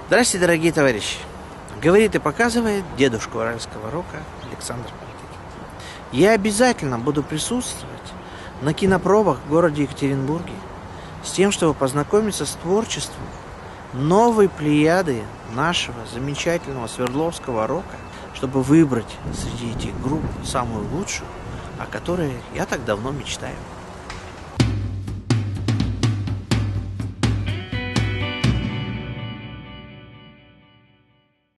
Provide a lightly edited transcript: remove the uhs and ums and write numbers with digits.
Здравствуйте, дорогие товарищи! Говорит и показывает дедушка уральского рока Александр Пантыкин. Я обязательно буду присутствовать на кинопробах в городе Екатеринбурге с тем, чтобы познакомиться с творчеством новой плеяды нашего замечательного свердловского рока, чтобы выбрать среди этих групп самую лучшую, о которой я так давно мечтаю.